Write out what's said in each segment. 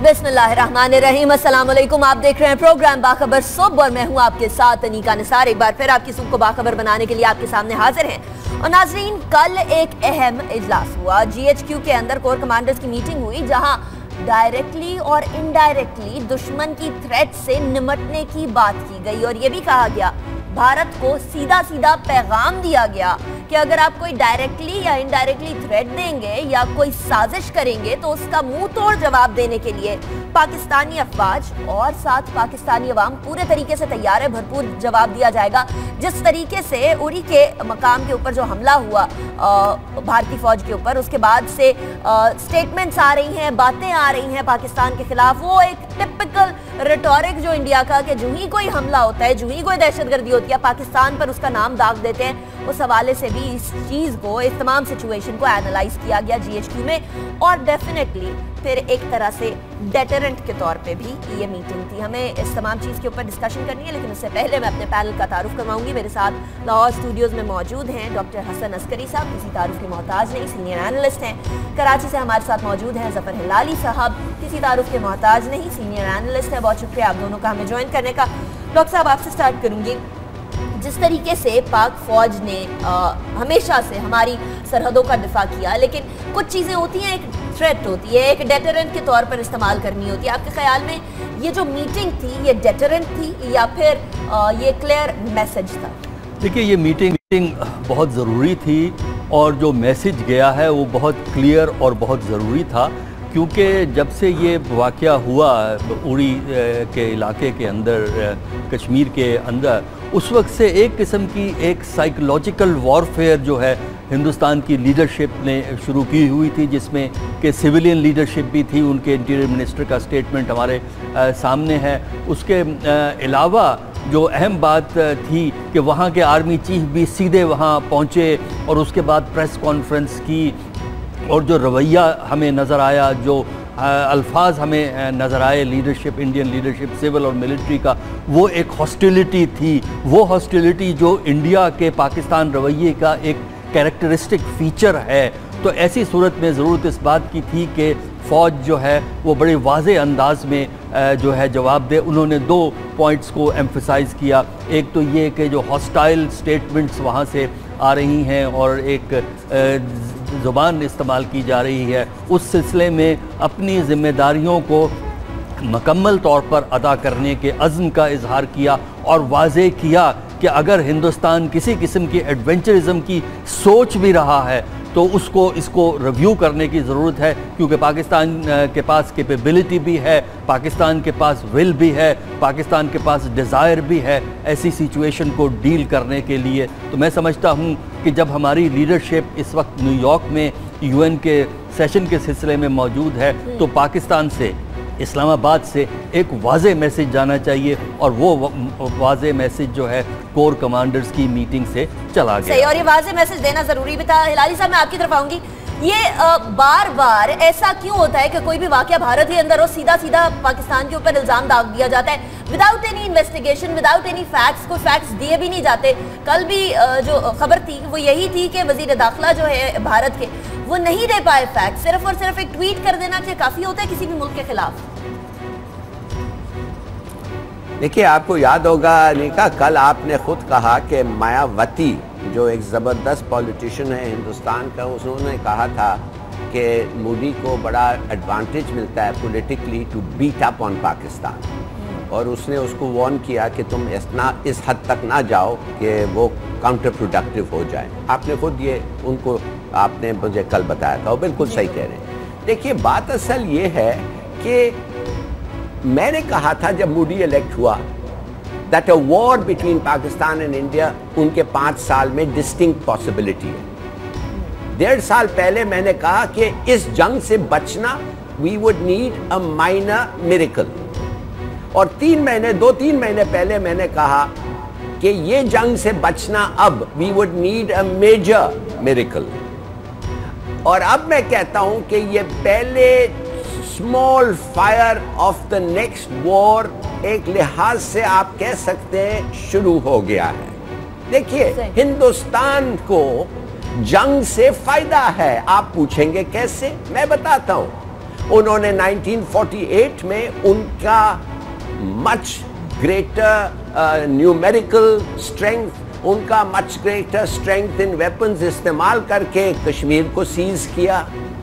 बिस्मिल्लाहिर्रहमानिर्रहीम। अस्सलाम वालेकुम। आप देख रहे हैं प्रोग्राम बाखबर सुबह और मैं हूं आपके साथ अनीका निसार। एक बार फिर आपकी सुबह को बाखबर बनाने के लिए आपके सामने हाजिर हैं। और नाजरीन, कल एक अहम इजलास हुआ। GHQ के अंदर कोर कमांडर्स की मीटिंग हुई, जहां डायरेक्टली और इनडायरेक्टली दुश्मन की थ्रेट से निमटने की बात की गई और ये भी कहा गया, भारत को सीधा सीधा पैगाम दिया गया कि अगर आप कोई डायरेक्टली या इनडायरेक्टली थ्रेट देंगे या कोई साजिश करेंगे तो उसका मुंह तोड़ जवाब देने के लिए पाकिस्तानी अफवाज और साथ पाकिस्तानी अवाम पूरे तरीके से तैयार है। भरपूर जवाब दिया जाएगा। जिस तरीके से उरी के मकाम के ऊपर जो हमला हुआ भारतीय फौज के ऊपर, उसके बाद से स्टेटमेंट्स आ रही हैं, बातें आ रही हैं पाकिस्तान के खिलाफ। वो एक टिपिकल रिटोरिक जो इंडिया का, कि जो ही कोई हमला होता है, जो ही कोई दहशतगर्दी होती है, पाकिस्तान पर उसका नाम दाग देते हैं। उस हवाले से भी इस चीज़ को, इस तमाम सिचुएशन को एनालाइज किया गया GHQ में। और डेफिनेटली फिर एक तरह से डेटरेंट के तौर पे भी ये मीटिंग थी। हमें इस तमाम चीज़ के ऊपर डिस्कशन करनी है, लेकिन उससे पहले मैं अपने पैनल का तारुफ करवाऊंगी। मेरे साथ लाहौर स्टूडियोज़ में मौजूद हैं डॉक्टर हसन अस्करी साहब, किसी तारुफ के मोहताज नहीं, सीनियर एनालिस्ट हैं। कराची से हमारे साथ मौजूद हैं ज़फ़र हिलाली साहब, किसी तारुफ के मोहताज नहीं, सीनियर एनालिस्ट हैं। बहुत शुक्रिया आप दोनों का हमें ज्वाइन करने का। डॉक्टर साहब, आपसे स्टार्ट करूँगी। जिस तरीके से पाक फौज ने हमेशा से हमारी सरहदों का दिफा किया, लेकिन कुछ चीज़ें होती हैं, एक थ्रेट होती है, एक डेटरेंट के तौर पर इस्तेमाल करनी होती है। आपके ख्याल में ये जो मीटिंग थी, ये डेटरेंट थी या फिर ये क्लियर मैसेज था? देखिए, ये मीटिंग बहुत ज़रूरी थी और जो मैसेज गया है वो बहुत क्लियर और बहुत ज़रूरी था, क्योंकि जब से ये वाक़या हुआ उड़ी के इलाके के अंदर, कश्मीर के अंदर, उस वक्त से एक किस्म की एक साइकोलॉजिकल वॉरफेयर जो है हिंदुस्तान की लीडरशिप ने शुरू की हुई थी, जिसमें कि सिविलियन लीडरशिप भी थी। उनके इंटीरियर मिनिस्टर का स्टेटमेंट हमारे सामने है। उसके अलावा जो अहम बात थी कि वहाँ के आर्मी चीफ भी सीधे वहाँ पहुँचे और उसके बाद प्रेस कॉन्फ्रेंस की, और जो रवैया हमें नज़र आया, जो अल्फाज हमें नज़र आए लीडरशिप, इंडियन लीडरशिप, सिविल और मिलिट्री का, वो एक हॉस्टिलिटी थी। वो हॉस्टिलिटी जो इंडिया के पाकिस्तान रवैये का एक कैरेक्टरिस्टिक फ़ीचर है। तो ऐसी सूरत में ज़रूरत इस बात की थी कि फ़ौज जो है वो बड़े वाज़े अंदाज में जो है जवाब दे। उन्होंने दो पॉइंट्स को एम्फसाइज़ किया। एक तो ये कि जो हॉस्टाइल स्टेटमेंट्स वहाँ से आ रही हैं और एक ज़ुबान इस्तेमाल की जा रही है, उस सिलसिले में अपनी ज़िम्मेदारियों को मुकम्मल तौर पर अदा करने के अज़्म का इजहार किया और वाज़े किया कि अगर हिंदुस्तान किसी किस्म की एडवेंचरिज़म की सोच भी रहा है तो इसको रिव्यू करने की ज़रूरत है, क्योंकि पाकिस्तान के पास कैपेबिलिटी भी है, पाकिस्तान के पास विल भी है, पाकिस्तान के पास डिज़ायर भी है ऐसी सिचुएशन को डील करने के लिए। तो मैं समझता हूँ कि जब हमारी लीडरशिप इस वक्त न्यूयॉर्क में UN के सेशन के सिलसिले में मौजूद है, तो पाकिस्तान से, इस्लामाबाद से एक वाज़े मैसेज जाना चाहिए, और वो वाज़े मैसेज जो है कोर कमांडर्स की मीटिंग से चला गया। सही, और ये वाज़े मैसेज देना ज़रूरी भी था। हिलाली साहब, मैं आपकी तरफ आऊँगी। ये बार बार ऐसा क्यों होता है कि कोई भी वाक़या भारत के अंदर हो, सीधा सीधा पाकिस्तान के ऊपर इल्ज़ाम दाग दिया जाता है, without any investigation, without any facts? कोई फैक्ट्स दिए भी नहीं जाते। कल भी जो खबर थी वो यही थी कि वज़ीर दाखिला जो है भारत के, वो नहीं दे पाए फैक्ट। सिर्फ और सिर्फ एक ट्वीट कर देना क्या काफ़ी होता है किसी भी मुल्क के खिलाफ? देखिए, आपको याद होगा अनिका, कल आपने खुद कहा कि मायावती जो एक ज़बरदस्त पॉलिटिशियन है हिंदुस्तान का, उन्होंने कहा था कि मोदी को बड़ा एडवांटेज मिलता है politically to beat up on Pakistan, और उसने उसको वार्न किया कि तुम इस हद तक ना जाओ कि वो काउंटर प्रोडक्टिव हो जाए। आपने खुद ये उनको आपने मुझे कल बताया था, वो बिल्कुल सही कह रहे हैं। देखिए, बात असल ये है कि मैंने कहा था जब मोदी इलेक्ट हुआ that a war between Pakistan and India उनके 5 साल में डिस्टिंक्ट पॉसिबिलिटी है। 1.5 साल पहले मैंने कहा कि इस जंग से बचना we would need a minor miracle, और 2-3 महीने पहले मैंने कहा कि ये जंग से बचना अब we would need a major miracle, और अब मैं कहता हूं कि ये पहले small fire of the next war एक लिहाज से आप कह सकते हैं शुरू हो गया है। देखिए, हिंदुस्तान को जंग से फायदा है। आप पूछेंगे कैसे, मैं बताता हूं। उन्होंने 1948 में उनका मच ग्रेटर न्यूमेरिकल स्ट्रेंथ, उनका much greater strength in weapons इस्तेमाल करके कश्मीर को सीज किया।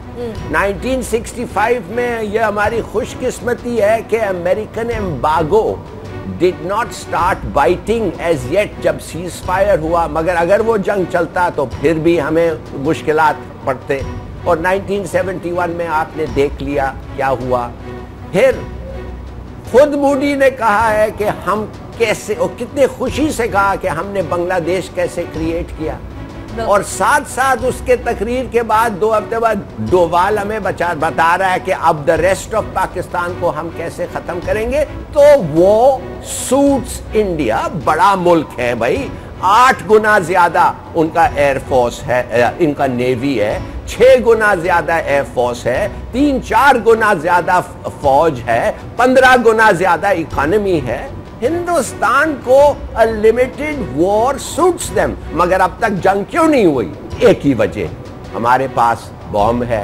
1965 में यह हमारी खुशकिस्मती है कि American embargo did not start biting as yet जब सीज फायर हुआ, मगर अगर वो जंग चलता तो फिर भी हमें मुश्किलात पड़ते। और 1971 में आपने देख लिया क्या हुआ। फिर खुद मोदी ने कहा है कि हम कैसे, और कितने खुशी से कहा कि हमने बांग्लादेश कैसे क्रिएट किया, और साथ साथ उसके तकरीर के बाद 2 हफ्ते बाद डोवाल हमें बता रहा है कि अब द रेस्ट ऑफ पाकिस्तान को हम कैसे खत्म करेंगे। तो वो सूट्स इंडिया, बड़ा मुल्क है भाई, 8 गुना ज्यादा उनका एयरफोर्स है, इनका नेवी है, 6 गुना ज्यादा एयरफोर्स है, 3-4 गुना ज्यादा फौज है, 15 गुना ज्यादा इकोनॉमी है। हिंदुस्तान को a limited war suits them, मगर अब तक जंग क्यों नहीं हुई? एक ही वजह, हमारे पास बॉम्ब है।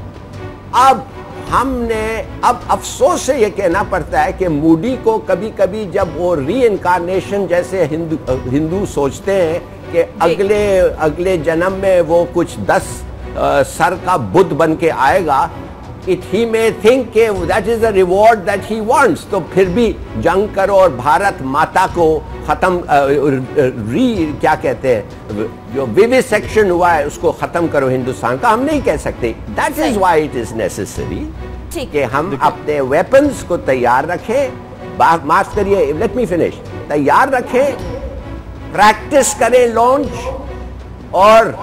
अब अफसोस से ये कहना पड़ता है कि मोदी को कभी कभी जब वो री इनकारनेशन जैसे हिंदू सोचते हैं कि अगले जन्म में वो कुछ 10 सर का बुद्ध बन के आएगा, he may think कि that is the reward that he wants, तो फिर भी जंग करो और भारत माता को खत्म क्या कहते हैं, जो विविसेक्शन हुआ है उसको खत्म करो हिंदुस्तान का, हम नहीं कह सकते। That is why it is necessary कि हम अपने वेपन्स को तैयार रखें, माफ करिए, let me finish, तैयार रखें, प्रैक्टिस करें लॉन्च, और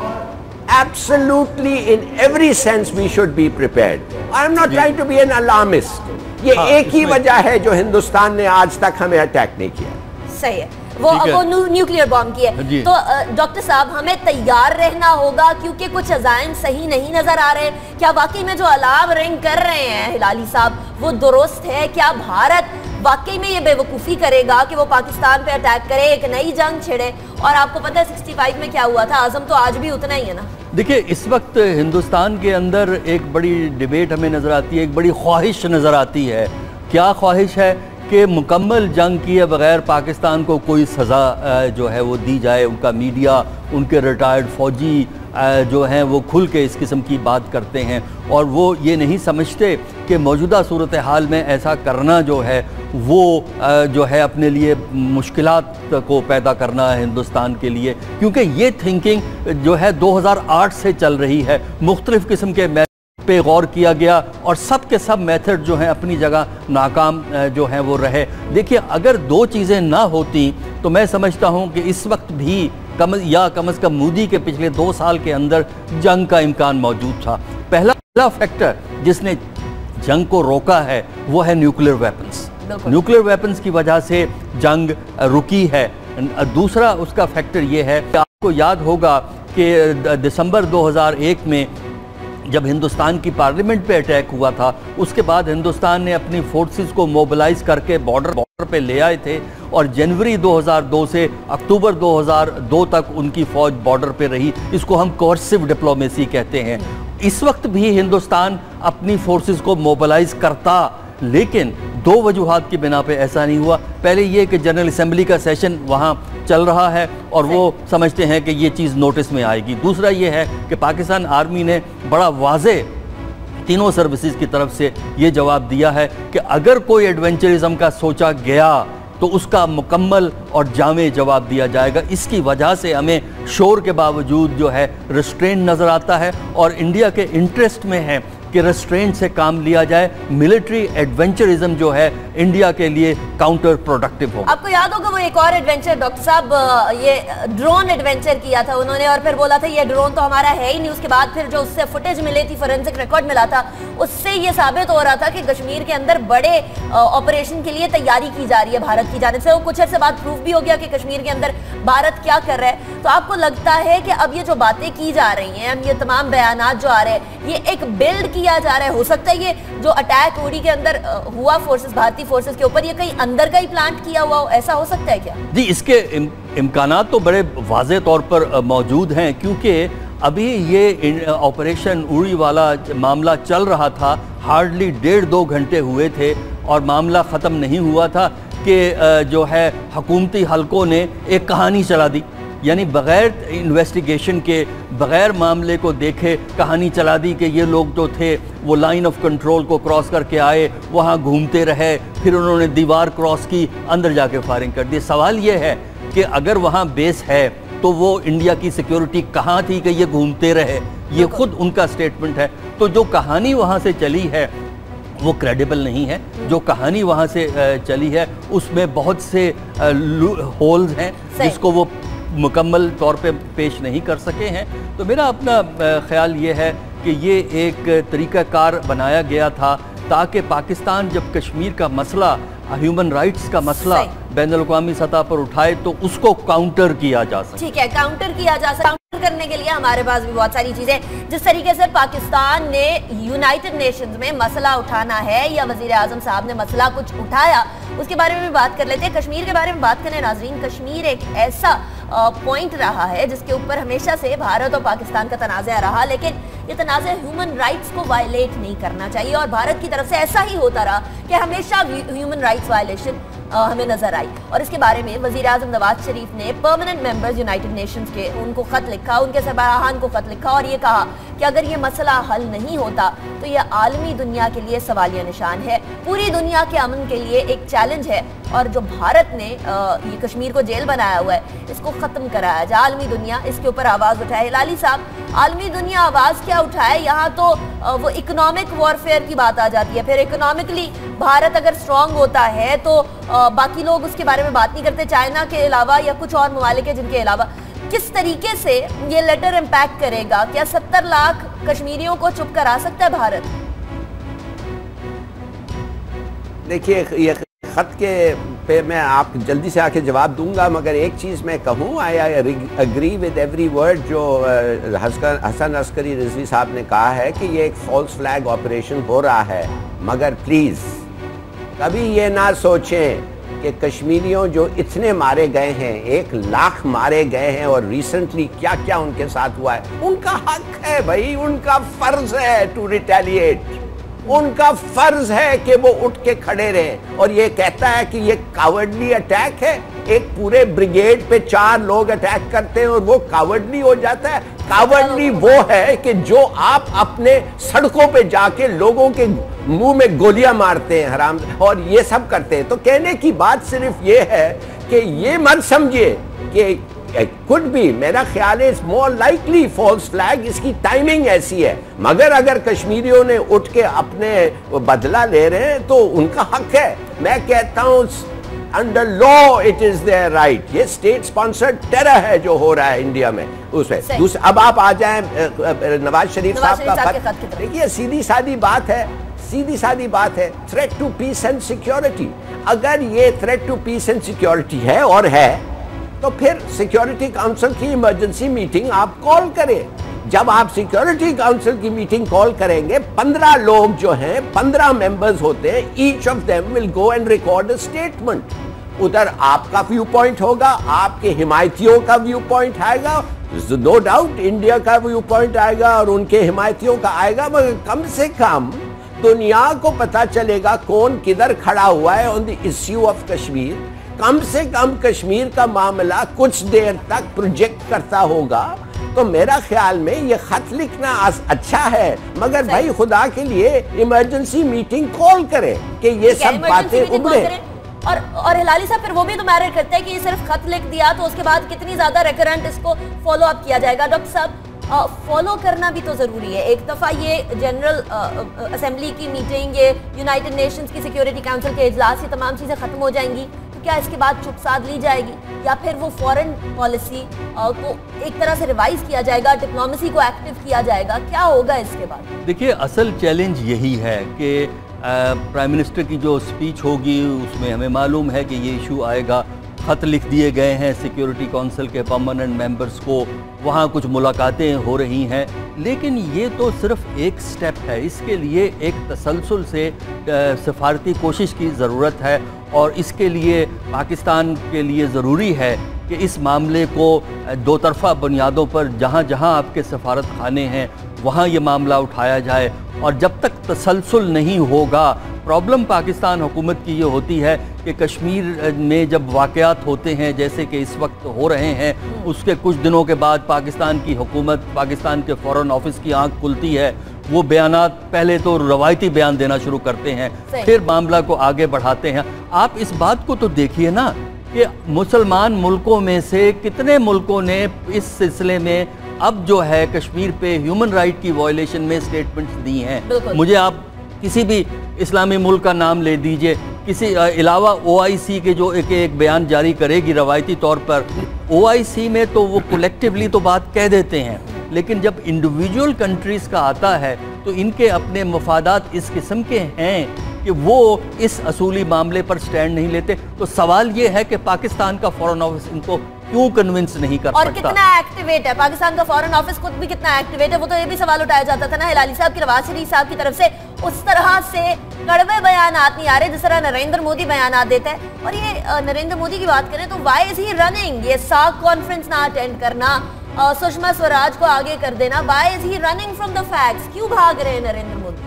absolutely in every sense we should be prepared. I am not trying to be an alarmist. ये एक ही वजह है जो हिंदुस्तान ने आज तक हमें अटैक नहीं किया। सही है, वो न्यूक्लियर बॉम्ब की है। तो डॉक्टर साहब, हमें तैयार रहना होगा क्योंकि कुछ अज़ाइम सही नहीं नजर आ रहे। क्या वाकई में जो अलार्म रिंग कर रहे हैं हिलाली साहब वो दुरुस्त है? क्या भारत वाकई में ये बेवकूफ़ी करेगा कि वो पाकिस्तान पे अटैक करे, एक नई जंग छिड़े? और आपको पता है 65 में क्या हुआ था, आज़म तो आज भी उतना ही है ना। देखिए, इस वक्त हिंदुस्तान के अंदर एक बड़ी डिबेट हमें नज़र आती है, एक बड़ी ख्वाहिश नज़र आती है। क्या ख्वाहिश है? कि मुकम्मल जंग किए बगैर पाकिस्तान को कोई सज़ा जो है वो दी जाए। उनका मीडिया, उनके रिटायर्ड फ़ौजी जो हैं वो खुल के इस किस्म की बात करते हैं, और वो ये नहीं समझते कि मौजूदा सूरत हाल में ऐसा करना जो है वो जो है अपने लिए मुश्किलात को पैदा करना है हिंदुस्तान के लिए, क्योंकि ये थिंकिंग जो है 2008 से चल रही है। मुख्तलिफ़ किस्म के पे गौर किया गया और सब के सब मेथड जो हैं अपनी जगह नाकाम जो हैं वो रहे। देखिए, अगर 2 चीज़ें ना होती तो मैं समझता हूं कि इस वक्त भी कम अज़ कम मोदी के पिछले 2 साल के अंदर जंग का इम्कान मौजूद था। पहला फैक्टर जिसने जंग को रोका है वो है न्यूक्लियर वेपन्स। न्यूक्लियर वेपन्स की वजह से जंग रुकी है। दूसरा उसका फैक्टर ये है कि आपको याद होगा कि दिसंबर 2001 में जब हिंदुस्तान की पार्लियामेंट पे अटैक हुआ था, उसके बाद हिंदुस्तान ने अपनी फोर्सेस को मोबिलाइज करके बॉर्डर पे ले आए थे, और जनवरी 2002 से अक्टूबर 2002 तक उनकी फ़ौज बॉर्डर पे रही। इसको हम कोर्सिव डिप्लोमेसी कहते हैं। इस वक्त भी हिंदुस्तान अपनी फोर्सेस को मोबिलाइज करता, लेकिन 2 वजूहात की बिना पे ऐसा नहीं हुआ। पहले ये कि जनरल असम्बली का सेशन वहाँ चल रहा है और वो समझते हैं कि ये चीज़ नोटिस में आएगी। दूसरा ये है कि पाकिस्तान आर्मी ने बड़ा वाज़े तीनों सर्विसेज की तरफ से ये जवाब दिया है कि अगर कोई एडवेंचरिज्म का सोचा गया तो उसका मुकम्मल और जामे जवाब दिया जाएगा। इसकी वजह से हमें शोर के बावजूद जो है रिस्ट्रेंट नज़र आता है, और इंडिया के इंटरेस्ट में है कि रेस्ट्रेंट से काम लिया जाए। मिलिट्री एडवेंचरिज्म जो है इंडिया के लिए काउंटर प्रोडक्टिव होगा। आपको याद होगा वो एक और एडवेंचर डॉक्टर साहब, ये ड्रोन एडवेंचर किया था उन्होंने, और फिर बोला था ये ड्रोन तो हमारा है ही नहीं। उसके बाद फिर जो उससे फुटेज मिली थी, फोरेंसिक रिकॉर्ड मिला था, उससे ये साबित हो रहा था कि कश्मीर के अंदर बड़े ऑपरेशन के लिए तैयारी की जा रही है भारत की जानिब से। वो कुछ अर्से बाद प्रूफ भी हो गया कि कश्मीर के अंदर भारत क्या कर रहा है। तो आपको लगता है कि अब ये जो बातें की जा रही हैं, ये तमाम बयानात जो आ रहे हैं, ये एक बिल्ड किया जा रहा है? हो सकता है ये जो अटैक उड़ी के अंदर हुआ फोर्सेस, भारतीय फोर्सेस के ऊपर, ये कहीं अंदर का ही प्लांट किया हुआ हो, ऐसा हो सकता है क्या? जी, इसके इम्कानात तो बड़े वाज़े तौर पर मौजूद हैं, क्योंकि ابھی یہ آپریشن اڑی والا معاملہ چل رہا تھا، ہارڈلی 1.5-2 گھنٹے ہوئے تھے اور معاملہ ختم نہیں ہوا تھا کہ جو ہے حکومتی حلقوں نے ایک کہانی چلا دی، یعنی بغیر انویسٹیگیشن کے، بغیر معاملے کو دیکھے کہانی چلا دی کہ یہ لوگ جو تھے وہ لائن آف کنٹرول کو کراس کر کے آئے، وہاں گھومتے رہے، پھر انہوں نے دیوار کراس کی، اندر جا کے فائرنگ کر دی۔ سوال یہ ہے کہ اگر وہاں بیس ہے تو وہ انڈیا کی سیکیورٹی کہاں تھی کہ یہ گھومتے رہے؟ یہ خود ان کا سٹیٹمنٹ ہے۔ تو جو کہانی وہاں سے چلی ہے وہ کریڈیبل نہیں ہے، جو کہانی وہاں سے چلی ہے اس میں بہت سے ہولز ہیں جس کو وہ مکمل طور پہ پیش نہیں کر سکے ہیں۔ تو میرا اپنا خیال یہ ہے کہ یہ ایک طریقہ کار بنایا گیا تھا تاکہ پاکستان جب کشمیر کا مسئلہ، ہیومن رائٹس کا مسئلہ بین الاقوامی سطح پر اٹھائے تو اس کو کاؤنٹر کیا جا سکے۔ ٹھیک ہے، کاؤنٹر کیا جا سکے۔ کاؤنٹر کرنے کے لیے ہمارے پاس بھی بہت ساری چیزیں، جس طریقے سے پاکستان نے یونائٹڈ نیشنز میں مسئلہ اٹھانا ہے یا وزیر اعظم صاحب نے مسئلہ کچھ اٹھایا، اس کے بارے میں بھی بات کر لیتے ہیں۔ کشمیر کے بارے میں بات کریں ناظرین، کشمیر ایک ایسا پوائنٹ رہا ہے جس کے اوپر ہمیشہ سے بھارت اور پاکستان کا تنازع رہا، لیکن یہ تنازع ہیومن رائٹس کو وائلیٹ نہیں کرنا چاہیے، اور بھارت کی طرف سے ایسا ہی ہوتا رہا کہ ہمیشہ ہیومن رائٹس وائلیشن ہمیں نظر آئی۔ اور اس کے بارے میں وزیر اعظم نواز شریف نے پرماننٹ ممبرز یونائٹڈ نیشنز کے ان کو خط لکھا، ان کے سربراہان کو خط لکھا اور یہ کہا کہ اگر یہ مسئلہ حل نہیں ہوتا تو یہ عالمی دنیا کے لیے سوالیہ نشان ہے، پوری دنیا کے امن کے لیے ایک چیلنج ہے، اور جو بھارت نے یہ کشمیر کو جیل بنایا ہوا ہے اس کو ختم کرایا جائے، عالمی دنیا اس کے اوپر آواز اٹھائے۔ ہلالی صاحب، عالمی دنیا آواز کیا اٹھائے؟ یہاں تو وہ اکنامک وارفیئر کی بات آ جاتی ہے، پھر اکنامکلی بھارت اگر اسٹرانگ ہوتا ہے تو باقی لوگ اس کے بارے میں بات نہیں کرتے، چائنا کے علاوہ یا کچھ اور ممالک ہیں جن کے علاوہ۔ کس طریقے سے یہ لیٹر امپیکٹ کرے گا؟ کیا 70 لاکھ کشمیریوں کو چپ کرا سکتا ہے بھارت؟ دیکھیے، یہ خط کے پہ میں آپ جلدی سے آ کے جواب دوں گا، مگر ایک چیز میں کہوں، I agree with every word جو حسن عسکری رضوی صاحب نے کہا ہے کہ یہ ایک فالس فلیگ آپریشن ہو رہا ہے، مگر پلیز کبھی یہ نہ سوچیں کہ کشمیریوں جو اتنے مارے گئے ہیں، 1 لاکھ مارے گئے ہیں، اور ریسنٹلی کیا کیا ان کے ساتھ ہوا ہے، ان کا حق ہے بھائی، ان کا فرض ہے ٹو ریٹیلیٹ، ان کا فرض ہے کہ وہ اٹھ کے کھڑے رہیں۔ اور یہ کہتا ہے کہ یہ کاورڈلی اٹیک ہے، ایک پورے بریگیڈ پہ 4 لوگ اٹیک کرتے ہیں اور وہ کاورڈلی ہو جاتا ہے۔ کاورڈلی وہ ہے کہ جو آپ اپنے سڑکوں پہ جا کے لوگوں کے منہ میں گولیاں مارتے ہیں حرام، اور یہ سب کرتے ہیں۔ تو کہنے کی بات صرف یہ ہے کہ یہ مت سمجھیے کہ could be، میرا خیال ہے it's more likely false flag، اس کی ٹائمنگ ایسی ہے، مگر اگر کشمیریوں نے اٹھ کے اپنے بدلہ لے رہے ہیں تو ان کا حق ہے۔ میں کہتا ہوں under law it is their right، یہ state sponsored terror ہے جو ہو رہا ہے انڈیا میں۔ اس میں اب آپ آ جائیں نواز شریف صاحب کا خط، دیکھیے سیدھی سادی بات ہے، سیدھی سادی بات ہے، threat to peace and security۔ اگر یہ threat to peace and security ہے اور ہے تو پھر سیکیورٹی کاؤنسل کی ایمرجنسی میٹنگ آپ کال کریں۔ جب آپ سیکیورٹی کاؤنسل کی میٹنگ کال کریں گے، 15 لوگ جو ہیں، 15 ممبرز ہوتے ہیں، each of them will go and record a statement. ادھر آپ کا ویو پوائنٹ ہوگا، آپ کے حمایتیوں کا ویو پوائنٹ آئے گا، نو ڈاؤٹ انڈیا کا ویو پوائنٹ آئے گا اور ان کے حمایتیوں کا آئے گا، مگر کم سے کم دنیا کو پتا چلے گا کون کدھر کھڑا ہوا ہے on the issue of Kashmir. کم سے کم کشمیر کا معاملہ کچھ دیر تک پروجیکٹ کرتا ہوگا۔ تو میرا خیال میں یہ خط لکھنا اچھا ہے، مگر بھائی خدا کے لیے ایمرجنسی میٹنگ کال کریں کہ یہ سب باتیں ابھریں۔ اور ہلالی صاحب پھر وہ بھی تو میرر کرتے ہیں کہ یہ صرف خط لکھ دیا تو اس کے بعد کتنی زیادہ ریکرنٹ اس کو فالو اپ کیا جائے گا؟ ڈاکٹر صاحب، فالو کرنا بھی تو ضروری ہے۔ ایک دفعہ یہ جنرل اسمبلی کی میٹنگ، یہ یونائٹڈ نیشنز کی سیکیورٹی کاؤنسل کے اجلاس، یہ تمام چیزیں ختم ہو جائیں گی، کیا اس کے بعد چپ سادھ لی جائے گی یا پھر وہ فورن پالیسی کو ایک طرح سے ریوائز کیا جائے گا، ڈپلومیسی کو ایکٹیو کیا جائے گا؟ کیا ہوگا اس کے بعد؟ دیکھیے اصل چیلنج یہی ہے کہ پرائم منسٹر کی جو سپیچ ہوگی اس میں ہمیں معلوم ہے کہ یہ ایشو آئے گا، خط لکھ دیے گئے ہیں سیکیورٹی کونسل کے پرماننٹ ممبرز کو، وہاں کچھ ملاقاتیں ہو رہی ہیں، لیکن یہ تو صرف ایک سٹیپ ہے، اس کے لیے ایک تسلسل سے سفارتی کوشش کی ضرورت ہے، اور اس کے لیے پاکستان کے لیے ضروری ہے कि इस मामले को दो तरफ़ा बुनियादों पर जहाँ जहाँ आपके सफारत खाने हैं वहाँ ये मामला उठाया जाए, और जब तक तसलसल नहीं होगा, प्रॉब्लम पाकिस्तान हुकूमत की ये होती है कि कश्मीर में जब वाक़यात होते हैं जैसे कि इस वक्त हो रहे हैं, उसके कुछ दिनों के बाद पाकिस्तान की हुकूमत, पाकिस्तान के फ़ॉरेन ऑफिस की आंख खुलती है, वो बयानात पहले तो रवायती बयान देना शुरू करते हैं, फिर मामला को आगे बढ़ाते हैं। आप इस बात को तो देखिए ना कि मुसलमान मुल्कों में से कितने मुल्कों ने इस सिलसिले में अब जो है कश्मीर पे ह्यूमन राइट की वायलेशन में स्टेटमेंट्स दी हैं। मुझे आप किसी भी इस्लामी मुल्क का नाम ले दीजिए, किसी अलावा OIC के जो एक बयान जारी करेगी रवायती तौर पर, OIC में तो वो कलेक्टिवली तो बात कह देते हैं, लेकिन जब इंडिविजुअल कंट्रीज़ का आता है तो इनके अपने मफादात इस किस्म के हैं कि वो इस असूली मामले पर स्टैंड नहीं लेते। तो सवाल ये है कि पाकिस्तान का फॉरेन ऑफिस इनको क्यों कन्विंस नहीं कर सकता? और कितना एक्टिवेट है पाकिस्तान का फॉरेन ऑफिस, खुद भी कितना एक्टिवेट है? वो तो ये भी सवाल उठाया जाता था ना हिलाली साहब की, नवाज शरीफ साहब की तरफ से उस तरह से कड़वे बयानात नहीं आ रहे जिस तरह नरेंद्र मोदी बयानात देते हैं। और ये नरेंद्र मोदी की बात करें तो व्हाई इज ही रनिंग, ये सार्क कॉन्फ्रेंस ना अटेंड करना, सुषमा स्वराज को आगे कर देना, why is he running from the facts, क्यों भाग रहे हैं नरेंद्र मोदी?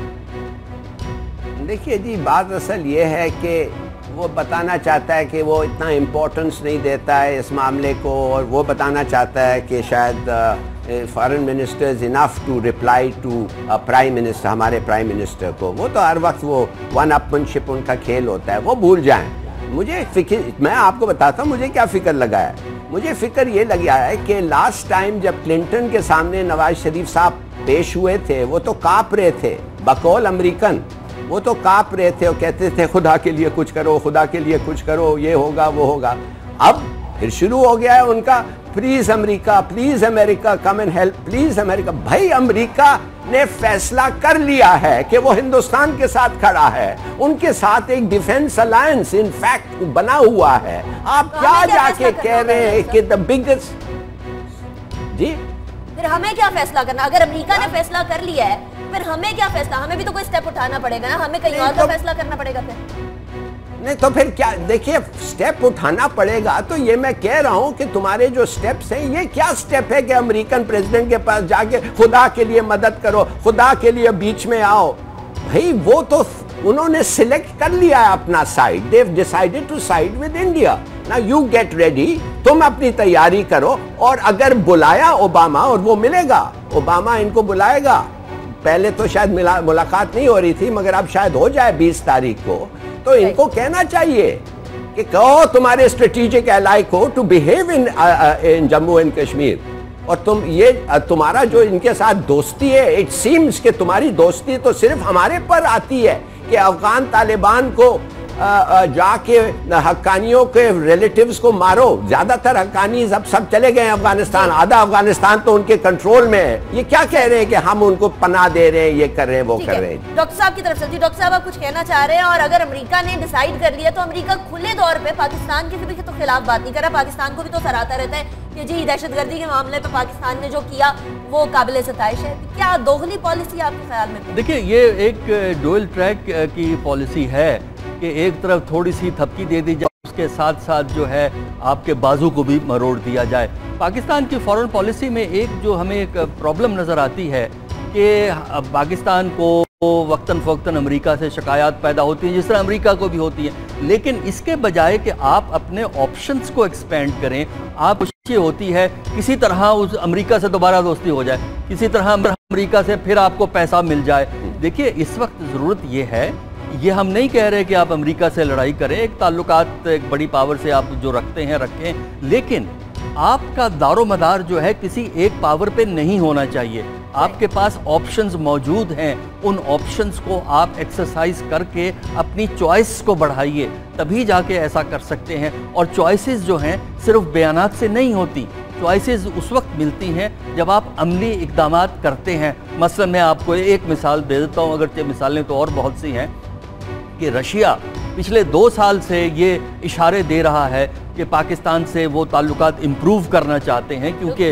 देखिए जी, बात असल ये है कि वो बताना चाहता है कि वो इतना इम्पोर्टेंस नहीं देता है इस मामले को, और वो बताना चाहता है कि शायद foreign minister is enough to reply to prime minister, हमारे प्राइम मिनिस्टर को। वो तो हर वक्त वो वन अपमनशिप उनका खेल होता है, वो भूल जाएं। मुझे फिक्र, मैं आपको बताता हूँ मुझे क्या फ़िक्र लगा है। मुझे फ़िक्र ये लगा है कि लास्ट टाइम जब क्लिंटन के सामने नवाज शरीफ साहब पेश हुए थे, वो तो काँप रहे थे, बकौल अमरीकन वो तो काँप रहे थे और कहते थे खुदा के लिए कुछ करो, खुदा के लिए कुछ करो, ये होगा वो होगा। अब फिर शुरू हो गया है उनका please America, please America come and help, please America. भाई अमेरिका ने फैसला कर लिया है कि वो हिंदुस्तान के साथ खड़ा है, उनके साथ एक डिफेंस अलायंस इनफैक्ट बना हुआ है। आप क्या जाके कह रहे हैं कि द बिगेस्ट, जी फिर हमें क्या फैसला करना? अगर अमेरिका ने फैसला कर लिया है फिर हमें क्या फैसला? हमें भी तो कोई स्टेप उठाना पड़ेगा ना, हमें कहीं और का फैसला करना पड़ेगा फिर। नहीं तो फिर क्या, देखिए स्टेप उठाना पड़ेगा, तो ये मैं कह रहा हूं कि तुम्हारे जो स्टेप्स हैं, ये क्या स्टेप है कि अमेरिकन प्रेसिडेंट के पास जाके खुदा के लिए मदद करो, खुदा के लिए बीच में आओ। भाई वो तो उन्होंने सिलेक्ट कर लिया है अपना side, they have decided to side with India. Now you get ready, तुम अपनी तैयारी करो, और अगर बुलाया ओबामा, और वो मिलेगा, ओबामा इनको बुलाएगा, पहले तो शायद मुलाकात नहीं हो रही थी मगर अब शायद हो जाए 20 तारीख को, तो इनको कहना चाहिए कि कहो तुम्हारे स्ट्रेटेजिक एलाई को to behave in Jammu and Kashmir. और तुम ये तुम्हारा जो इनके साथ दोस्ती है, इट सीम्स कि तुम्हारी दोस्ती तो सिर्फ हमारे पर आती है कि अफगान तालिबान को जाके हक्कानियों के रिलेटिव्स को मारो। ज्यादातर हक्कानीज अब सब चले गए अफगानिस्तान, आधा अफगानिस्तान तो उनके कंट्रोल में है। ये क्या कह रहे हैं कि हम उनको पनाह दे रहे हैं, ये कर रहे हैं, वो कर रहे हैं। डॉक्टर साहब की तरफ से जी, डॉक्टर साहब आप कुछ कहना चाह रहे हैं? और अगर अमेरिका ने डिसाइड कर लिया तो अमेरिका खुले तौर पे पाकिस्तान के भी तो खिलाफ बात नहीं कर रहा, पाकिस्तान को भी तो सराहता रहता है कि जी दहशतगर्दी के मामले पे पाकिस्तान ने जो किया वो काबिल सताइश है। क्या दोगली पॉलिसी आपके ख्याल में? देखिए ये एक डुअल ट्रैक की पॉलिसी है कि एक तरफ थोड़ी सी थपकी दे दी जाए, उसके साथ साथ जो है आपके बाजू को भी मरोड़ दिया जाए। पाकिस्तान की फॉरेन पॉलिसी में एक जो हमें एक प्रॉब्लम नज़र आती है कि पाकिस्तान को वक्तन फ़वक्तन अमेरिका से शिकायत पैदा होती है, जिस तरह अमेरिका को भी होती है, लेकिन इसके बजाय कि आप अपने ऑप्शंस को एक्सपेंड करें, आप ये होती है किसी तरह उस अमेरिका से दोबारा दोस्ती हो जाए, किसी तरह अमेरिका से फिर आपको पैसा मिल जाए। देखिए इस वक्त ज़रूरत ये है, ये हम नहीं कह रहे कि आप अमेरिका से लड़ाई करें, एक ताल्लुकात एक बड़ी पावर से आप जो रखते हैं रखें, लेकिन आपका दारो मदार जो है किसी एक पावर पे नहीं होना चाहिए। आपके पास ऑप्शंस मौजूद हैं, उन ऑप्शंस को आप एक्सरसाइज करके अपनी चॉइस को बढ़ाइए, तभी जाके ऐसा कर सकते हैं। और चॉइसेस जो हैं सिर्फ बयानात से नहीं होती, चॉइसेस उस वक्त मिलती हैं जब आप अमली इक़दामात करते हैं। मसलन मैं आपको एक मिसाल दे देता हूँ, अगरचे मिसालें तो और बहुत सी हैं, कि रशिया पिछले 2 साल से ये इशारे दे रहा है कि पाकिस्तान से वो ताल्लुकात इम्प्रूव करना चाहते हैं, क्योंकि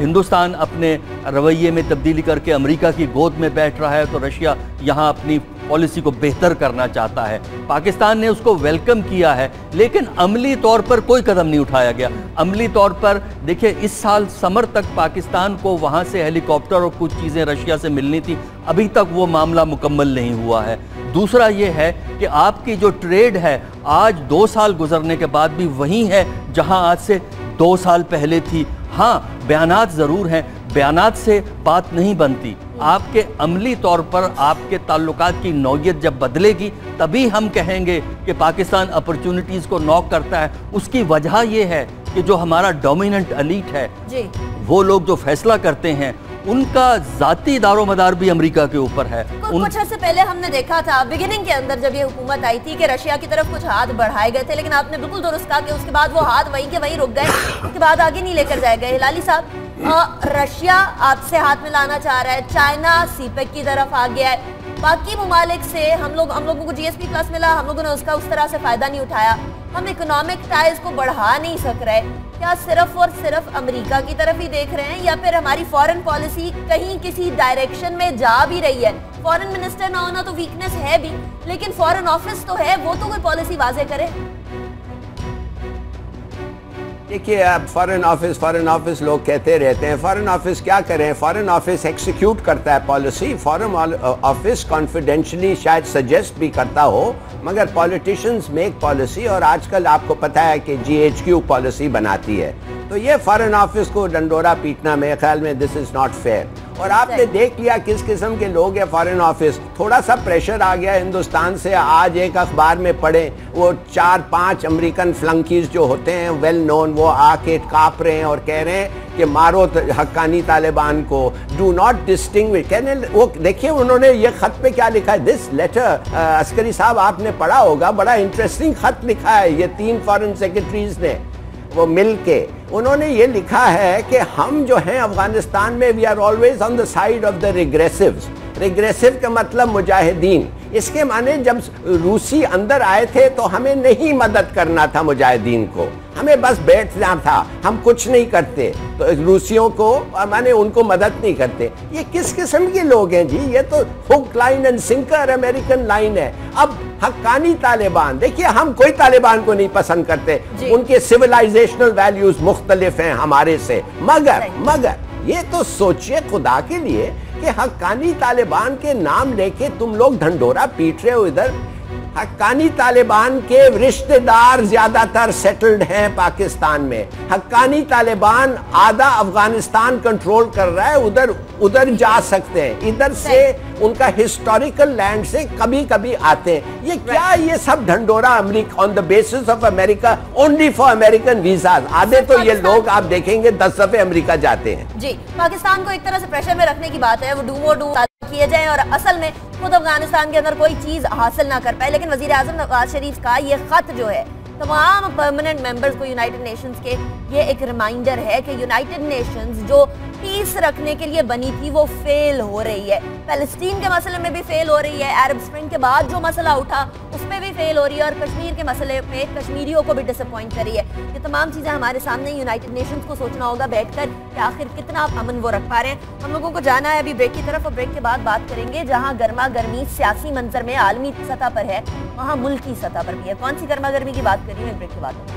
हिंदुस्तान अपने रवैये में तब्दीली करके अमेरिका की गोद में बैठ रहा है, तो रशिया यहाँ अपनी पॉलिसी को बेहतर करना चाहता है। पाकिस्तान ने उसको वेलकम किया है, लेकिन अमली तौर पर कोई कदम नहीं उठाया गया। अमली तौर पर देखिए, इस साल समर तक पाकिस्तान को वहाँ से हेलीकॉप्टर और कुछ चीज़ें रशिया से मिलनी थी, अभी तक वो मामला मुकम्मल नहीं हुआ है। दूसरा ये है कि आपकी जो ट्रेड है आज 2 साल गुजरने के बाद भी वही है जहां आज से 2 साल पहले थी। हाँ, बयानात ज़रूर हैं, बयानात से बात नहीं बनती। आपके अमली तौर पर आपके ताल्लुकात की नौयत जब बदलेगी तभी हम कहेंगे कि पाकिस्तान अपॉर्चुनिटीज़ को नॉक करता है। उसकी वजह ये है कि जो हमारा डोमिनेंट एलीट है जी, वो लोग जो फैसला करते हैं उनका ज़ाती दारोमदार भी अमेरिका के ऊपर है। कुछ अर्से पहले हमने देखा था बिगिनिंग के अंदर जब ये हुकूमत आई थी कि रशिया की तरफ कुछ हाथ बढ़ाए गए थे, लेकिन आपने बिल्कुल दुरुस्त कहा कि उसके बाद वो हाथ वहीं के वहीं रुक गए, उसके बाद आगे नहीं लेकर जाए गए। हिलाली साहब, रशिया आपसे हाथ मिलाना चाह रहा है, चाइना सीपेक की तरफ आ गया है, बाकी ममालिक से हम लोगों को GSP प्लस मिला, हम लोगों ने उसका उस तरह से फायदा नहीं उठाया, हम इकोनॉमिक टाइज को बढ़ा नहीं सक रहे। क्या सिर्फ और सिर्फ अमेरिका की तरफ ही देख रहे हैं, या फिर हमारी फॉरेन पॉलिसी कहीं किसी डायरेक्शन में जा भी रही है? फॉरेन मिनिस्टर ना होना तो वीकनेस है भी, लेकिन फॉरेन ऑफिस तो है, वो तो कोई पॉलिसी वाजे करे। देखिए, अब फॉरेन ऑफिस लोग कहते रहते हैं, फॉरेन ऑफिस क्या करें? फॉरेन ऑफिस एक्सिक्यूट करता है पॉलिसी, फॉरेन ऑफिस कॉन्फिडेंशियली शायद सजेस्ट भी करता हो, मगर पॉलिटिशियंस मेक पॉलिसी, और आजकल आपको पता है कि GHQ पॉलिसी बनाती है। तो ये फॉरेन ऑफिस को डंडोरा पीटना मेरे ख्याल में दिस इज नॉट फेयर। और आपने देख लिया किस किस्म के लोग हैं फॉरेन ऑफिस। थोड़ा सा प्रेशर आ गया हिंदुस्तान से, आज एक अखबार में पढ़े वो 4-5 अमेरिकन फ्लंकीज जो होते हैं वेल नोन, वो आके काँप रहे हैं और कह रहे हैं कि मारो हक्कानी तालिबान को, डू नॉट डिस्टिंग्विश। कहने वो देखिए उन्होंने ये खत पे क्या लिखा है, दिस लेटर, अस्करी साहब आपने पढ़ा होगा, बड़ा इंटरेस्टिंग खत लिखा है ये 3 फॉरेन सेक्रेटरीज ने वो मिल के। उन्होंने ये लिखा है कि हम जो हैं अफगानिस्तान में we are always on the side of the regressives. Regressive का मतलब मुजाहिदीन। इसके माने जब रूसी अंदर आए थे तो हमें नहीं मदद करना था मुजाहिदीन को, हमें बस बैठना था, हम कुछ नहीं करते तो रूसियों को माने उनको मदद नहीं करते। ये किस किस्म के लोग हैं जी? ये तो hook line and sinker American line है। अब हक्कानी तालिबान, देखिए हम कोई तालिबान को नहीं पसंद करते, उनके सिविलाइजेशनल वैल्यूज मुख्तलिफ हैं हमारे से, मगर ये तो सोचिए खुदा के लिए कि हक्कानी तालिबान के नाम लेके तुम लोग ढंढोरा पीट रहे हो। इधर हक्कानी तालिबान के रिश्तेदार ज्यादातर सेटल्ड हैं पाकिस्तान में। हक्कानी तालिबान आधा अफगानिस्तान कंट्रोल कर रहा है, उधर जा सकते हैं, इधर से उनका हिस्टोरिकल लैंड से कभी कभी आते हैं। ये क्या ये सब ढंढोरा America on the basis of America only for American visas. आधे तो ये लोग आप देखेंगे 10 दफे अमेरिका जाते हैं। जी, पाकिस्तान को एक तरह से प्रेशर में रखने की बात है, वो डू किए जाए और असल में खुद अफगानिस्तान के अंदर कोई चीज हासिल ना कर पाए। लेकिन वजीर आजम नवाज शरीफ का ये खत जो है तमाम परमानेंट मेंबर्स को यूनाइटेड नेशंस के, ये एक रिमाइंडर है कि यूनाइटेड नेशंस जो पीस रखने के लिए बनी थी वो फेल हो रही है। पैलेस्टीन के मसले में भी फेल हो रही है, अरब स्प्रिंग के बाद जो मसला उठा उसमें भी फेल हो रही है, और कश्मीर के मसले में कश्मीरियों को भी डिसअपॉइंट कर रही है। ये तमाम चीज़ें हमारे सामने यूनाइटेड नेशंस को सोचना होगा बैठकर कि आखिर कितना अमन वो रख पा रहे हैं। हम लोगों को जाना है अभी ब्रेक की तरफ, और ब्रेक के बाद बात करेंगे जहाँ गर्मा गर्मी सियासी मंजर में आलमी सतह पर है, वहाँ मुल्क की सतह पर भी है। कौन सी गर्मा गर्मी की बात करी है ब्रेक के बाद।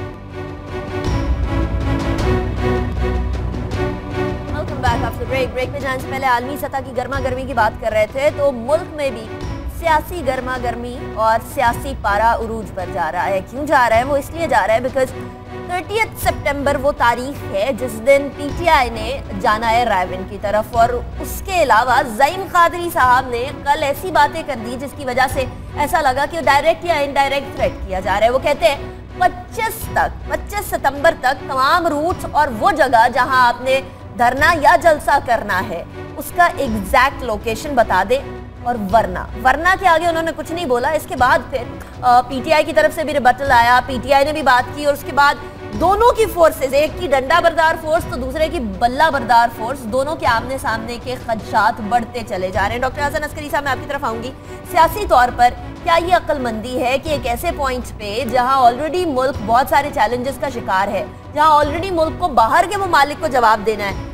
ब्रेक पे जाने से पहले आलमी सतह की गर्मा गर्मी की बात कर रहे थे, तो मुल्क में भी सियासी गर्मा गर्मी और सियासी पारा उरूज पर जा रहा है। क्यों जा रहा है? वो इसलिए जा रहा है बिकॉज 30 सितंबर वो तारीख है जिस दिन PTI ने जाना है रायविन की तरफ, और उसके अलावा ज़ईम कादरी साहब ने कल ऐसी बातें कर दी जिसकी वजह से ऐसा लगा कि डायरेक्ट या इनडायरेक्ट थ्रेट किया जा रहा है। वो कहते हैं 25 सितंबर तक तमाम रूट्स और वो जगह जहां आपने धरना या जलसा करना है उसका एग्जैक्ट लोकेशन बता दे, और वरना के आगे उन्होंने कुछ नहीं बोला। इसके बाद फिर PTI की तरफ से भी रिबटल आया, PTI ने भी बात की, और उसके बाद दोनों की फोर्सेस, एक की डंडा बरदार फोर्स तो दूसरे की बल्ला बरदार फोर्स, दोनों के आमने सामने के खदशात बढ़ते चले जा रहे हैं। डॉक्टर हसन अस्करी साहब, मैं आपकी तरफ आऊंगी। सियासी तौर पर क्या ये अक्लमंदी है कि एक ऐसे पॉइंट पे जहां ऑलरेडी मुल्क बहुत सारे चैलेंजेस का शिकार है, जहां ऑलरेडी मुल्क को बाहर के ममालिक को जवाब देना है,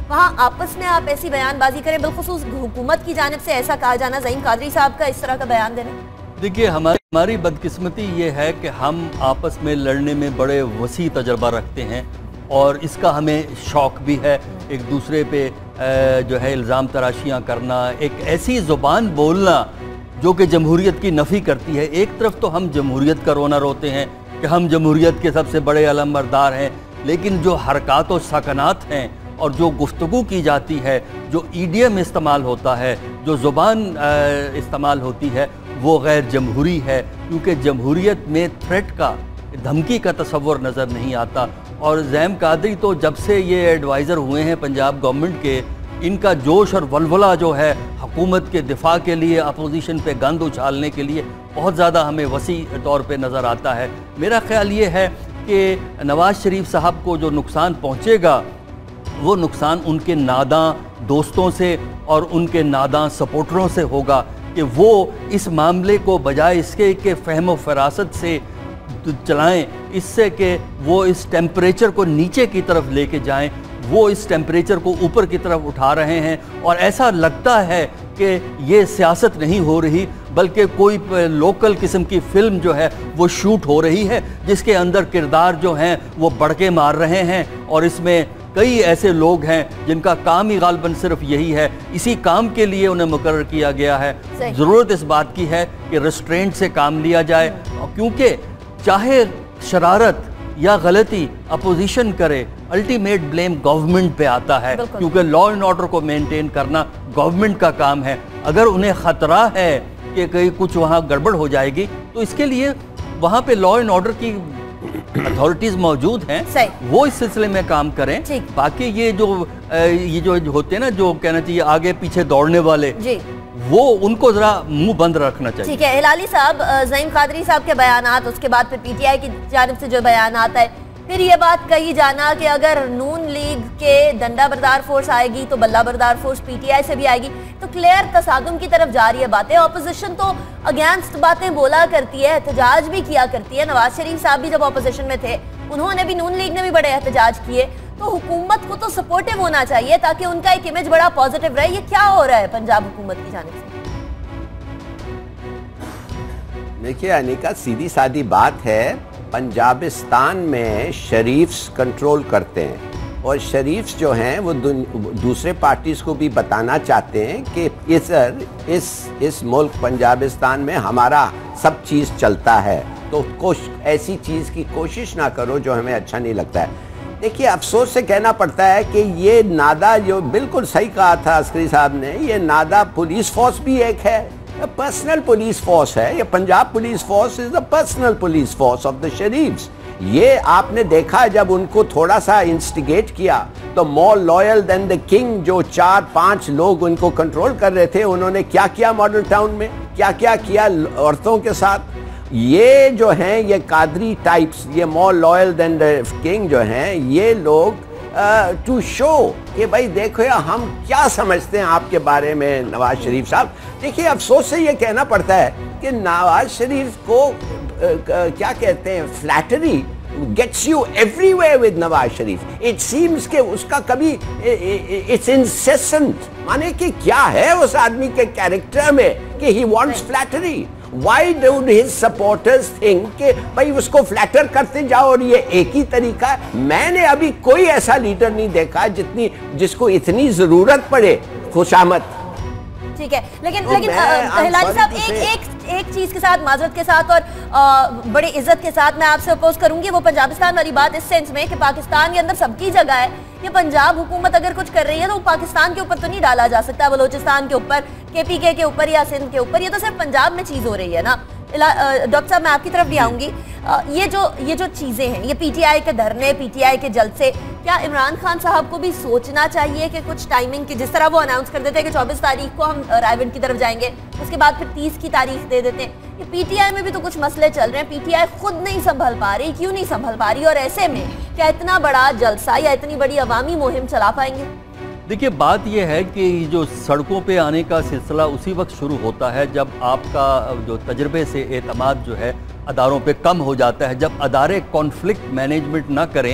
वहाँ आपस में आप ऐसी बयानबाजी करें, बिलखुसूस हुकूमत की जानिब से ऐसा कहा जाना, ज़हीम कादरी साहब का इस तरह का बयान देना? देखिए, हमारी बदकिस्मती ये है कि हम आपस में लड़ने में बड़े वसी तजर्बा रखते हैं और इसका हमें शौक़ भी है। एक दूसरे पे जो है इल्ज़ाम तराशियाँ करना, एक ऐसी ज़ुबान बोलना जो कि जमहूरियत की नफ़ी करती है। एक तरफ तो हम जमहूरियत का रोना रोते हैं कि हम जमहूरियत के सबसे बड़े अलमबरदार हैं, लेकिन जो हरकत और सकनात हैं और जो गुफ्तगू की जाती है, जो ईडियम इस्तेमाल होता है, जो ज़ुबान इस्तेमाल होती है, वो गैर जमहूरी है, क्योंकि जमहूरियत में थ्रेट का, धमकी का तसव्वुर नज़र नहीं आता। और ज़हीम कादरी तो जब से ये एडवाइज़र हुए हैं पंजाब गवर्नमेंट के, इनका जोश और वलवला जो है हुकूमत के दिफा के लिए, अपोजिशन पे गंद उछालने के लिए बहुत ज़्यादा हमें वसी तौर पे नज़र आता है। मेरा ख़्याल ये है कि नवाज़ शरीफ साहब को जो नुकसान पहुँचेगा वो नुकसान उनके नादां दोस्तों से और उनके नादां सपोर्टरों से होगा कि वो इस मामले को बजाय इसके कि फ़हम व फ़रासत से चलाएं, इससे कि वो इस टेम्परेचर को नीचे की तरफ लेके जाएं, वो इस टेम्परेचर को ऊपर की तरफ उठा रहे हैं। और ऐसा लगता है कि ये सियासत नहीं हो रही, बल्कि कोई लोकल किस्म की फ़िल्म जो है वो शूट हो रही है, जिसके अंदर किरदार जो हैं वो बढ़के मार रहे हैं। और इसमें कई ऐसे लोग हैं जिनका काम ही गालबन सिर्फ यही है, इसी काम के लिए उन्हें मुकर्रर किया गया है। ज़रूरत इस बात की है कि रेस्ट्रेंट से काम लिया जाए, क्योंकि चाहे शरारत या गलती अपोजिशन करे, अल्टीमेट ब्लेम गवर्नमेंट पे आता है, क्योंकि लॉ एंड ऑर्डर को मेंटेन करना गवर्नमेंट का काम है। अगर उन्हें ख़तरा है कि कहीं कुछ वहाँ गड़बड़ हो जाएगी, तो इसके लिए वहाँ पे लॉ एंड ऑर्डर की अथॉरिटीज़ मौजूद हैं, वो इस सिलसिले में काम करें। बाकी ये जो होते हैं ना, जो कहना चाहिए आगे पीछे दौड़ने वाले, वो उनको जरा मुंह बंद रखना चाहिए। ठीक है हिलाली साहब, ज़हीम कादरी साहब के बयानात, उसके बाद फिर पीटीआई की जानिब से जो बयानात है, फिर ये बात कही जाना कि अगर नून लीग के डंडा बरदार फोर्स आएगी तो बल्ला बरदार फोर्स पीटीआई से भी आएगी, तो क्लियर तसादुम की तरफ जा रही है बातें। ऑपोजिशन तो अगेंस्ट बातें बोला करती है, एहतजाज भी किया करती है। नवाज शरीफ साहब भी जब ऑपोजिशन में थे, उन्होंने भी, नून लीग ने भी बड़े एहतजाज किए। तो हुकूमत को तो सपोर्टिव होना चाहिए ताकि उनका एक इमेज बड़ा पॉजिटिव रहे। ये क्या हो रहा है पंजाब हुकूमत की जानिब से? देखिए अनिका, सीधी सादी बात है, पंजाबिस्तान में शरीफ्स कंट्रोल करते हैं और शरीफ्स जो हैं वो दूसरे पार्टीज़ को भी बताना चाहते हैं कि इस मुल्क पंजाबिस्तान में हमारा सब चीज़ चलता है, तो ऐसी चीज़ की कोशिश ना करो जो हमें अच्छा नहीं लगता है। देखिए अफसोस से कहना पड़ता है कि ये नादा, जो बिल्कुल सही कहा था अस्करी साहब ने, ये नादा पुलिस फोर्स भी एक है, पर्सनल पुलिस फोर्स है। ये Punjab police force is the personal police force of the Sharifs. ये आपने देखा जब उनको थोड़ा सा इंस्टिगेट किया तो more loyal than the king, जो 4-5 लोग उनको कंट्रोल कर रहे थे, उन्होंने क्या किया मॉडल टाउन में, क्या क्या किया औरतों के साथ। ये जो हैं ये कादरी टाइप्स, ये more loyal than the king जो हैं, ये लोग टू शो कि भाई देखो यार हम क्या समझते हैं आपके बारे में नवाज शरीफ साहब। देखिए अफसोस से ये कहना पड़ता है कि नवाज शरीफ को क्या कहते हैं, flattery gets you everywhere with Nawaz Sharif. It seems कि उसका कभी इट्स इंसेसेंट, माने कि क्या है उस आदमी के कैरेक्टर में कि he wants flattery. Why do his supporters think कि भाई उसको फ्लैटर करते जाओ और ये एक ही तरीका है? मैंने अभी कोई ऐसा लीडर नहीं देखा जिसको इतनी जरूरत पड़े खुशामद। ठीक है, लेकिन हिलाली साहब एक चीज के साथ, माजरत के साथ और बड़ी इज्जत के साथ मैं आपसे अपोज करूंगी, वो पंजाबिस्तान वाली बात, इस सेंस में कि पाकिस्तान के अंदर सबकी जगह है। ये पंजाब हुकूमत अगर कुछ कर रही है तो पाकिस्तान के ऊपर तो नहीं डाला जा सकता, बलोचिस्तान के ऊपर, केपीके के ऊपर या सिंध के ऊपर। ये तो सिर्फ पंजाब में चीज हो रही है ना। डॉक्टर साहब मैं आपकी तरफ भी आऊंगी। ये जो चीजें हैं, ये पीटीआई के धरने, पीटीआई के जलसे, क्या इमरान खान साहब को भी सोचना चाहिए कि कुछ टाइमिंग की, जिस तरह वो अनाउंस कर देते हैं कि 24 तारीख को हम रायविंड की तरफ जाएंगे, उसके बाद फिर 30 की तारीख दे देते हैं। ये पीटीआई में भी तो कुछ मसले चल रहे हैं, पीटीआई खुद नहीं संभल पा रही, क्यों नहीं संभल पा रही, और ऐसे में क्या इतना बड़ा जलसा या इतनी बड़ी अवामी मुहिम चला पाएंगे? देखिए बात यह है कि जो सड़कों पे आने का सिलसिला उसी वक्त शुरू होता है जब आपका जो तजर्बे से एतमाद जो है अदारों पे कम हो जाता है। जब अदारे कॉन्फ्लिक्ट मैनेजमेंट ना करें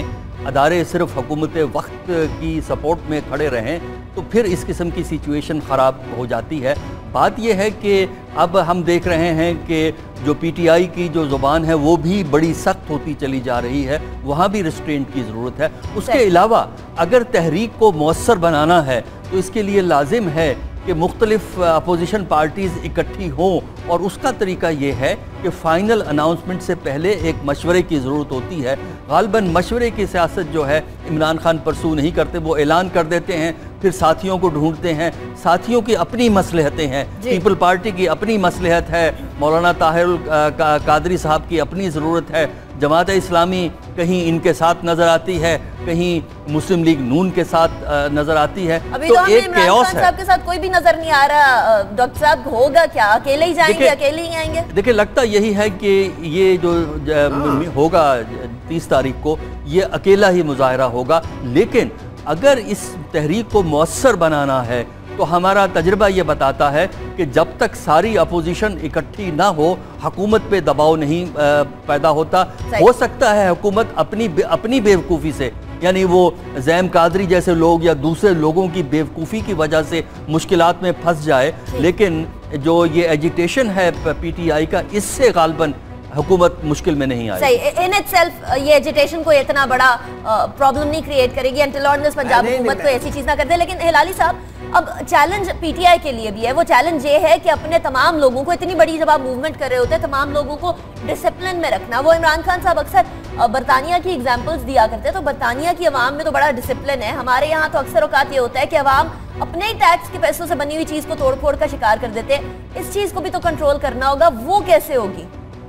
ادارے صرف حکومت وقت کی سپورٹ میں کھڑے رہیں تو پھر اس قسم کی سچویشن خراب ہو جاتی ہے۔ بات یہ ہے کہ اب ہم دیکھ رہے ہیں کہ جو پی ٹی آئی کی جو زبان ہے وہ بھی بڑی سخت ہوتی چلی جا رہی ہے، وہاں بھی ریسٹرینٹ کی ضرورت ہے۔ اس کے علاوہ اگر تحریک کو مؤثر بنانا ہے تو اس کے لیے لازم ہے کہ مختلف اپوزیشن پارٹیز اکٹھی ہوں، اور اس کا طریقہ یہ ہے کہ فائنل اناؤنسمنٹ سے پہلے ایک مشورے کی ضرورت ہوتی ہے۔ غالباً مشورے کی سیاست جو ہے عمران خان پرسو نہیں کرتے، وہ اعلان کر دیتے ہیں، پھر ساتھیوں کو ڈھونڈتے ہیں۔ ساتھیوں کی اپنی مصلحتیں ہیں، پیپل پارٹی کی اپنی مصلحت ہے، مولانا طاہر القادری صاحب کی اپنی ضرورت ہے، جماعت اسلامی کہیں ان کے ساتھ نظر آتی ہے، کہیں مسلم لیگ نون کے ساتھ نظر آتی ہے۔ ابھی تو ہمیں عمران خان صاحب کے ساتھ کوئی بھی نظر نہیں آ رہا، ڈاکٹر صاحب ہوگا کیا؟ اکیلے ہی جائیں گے، اکیلے ہی آئیں گے؟ دیکھیں لگتا یہی ہے کہ یہ جو ہوگا 30 تاریخ کو یہ اکیلا ہی مظاہرہ ہوگا، لیکن اگر اس تحریک کو مؤثر بنانا ہے تو ہمارا تجربہ یہ بتاتا ہے کہ جب تک ساری اپوزیشن اکٹھی نہ ہو حکومت پہ دباؤ نہیں پیدا ہوتا۔ ہو سکتا ہے حکومت اپنی بیوقوفی سے، یعنی وہ زیم قادری جیسے لوگ یا دوسرے لوگوں کی بیوقوفی کی وجہ سے مشکلات میں پھنس جائے، لیکن جو یہ ایجیٹیشن ہے پی ٹی آئی کا، اس سے غالباً حکومت مشکل میں نہیں آئے۔ صحیح، ان اٹ سیلف یہ ایجیٹیشن کو اتنا بڑا پرابلم نہیں کریٹ کرے گی انٹل آنڈرس پنجاب حکومت کو ایسی چیز نہ کر دے۔ لیکن ہلالی صاحب، اب چیلنج پی ٹی آئی کے لیے بھی ہے، وہ چیلنج یہ ہے کہ اپنے تمام لوگوں کو، اتنی بڑی جب آپ موومنٹ کر رہے ہوتے ہیں، تمام لوگوں کو ڈسپلن میں رکھنا۔ وہ عمران خان صاحب اکثر برطانیہ کی ایگزامپلز دیا کرتے ہیں، تو برطانیہ کی عوام میں تو بڑا ڈسپلن ہے۔ ہمارے یہاں تو اکثر اوقات یہ ہوتا ہے کہ عوام اپنے ہی ٹیکس کے پیسوں سے بنی ہوئی چیز کو توڑ پھوڑ کا شکار کر دیتے ہیں۔ اس چیز کو بھی تو کنٹرول کرنا ہوگا، وہ کیسے ہوگی؟